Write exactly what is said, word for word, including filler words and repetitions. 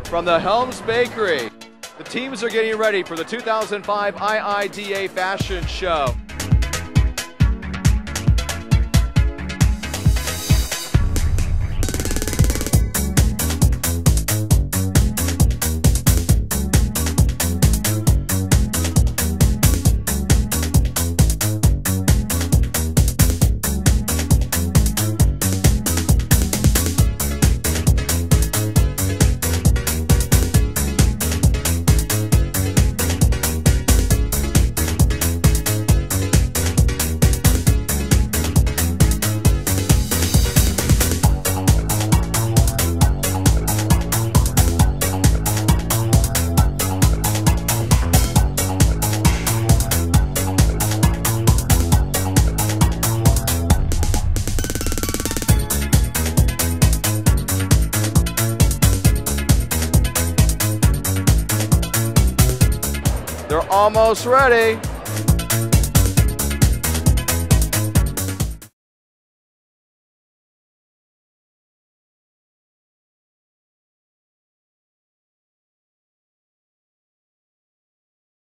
from the Helm's Bakery. The teams are getting ready for the two thousand five I I D A Fashion Show. They're almost ready.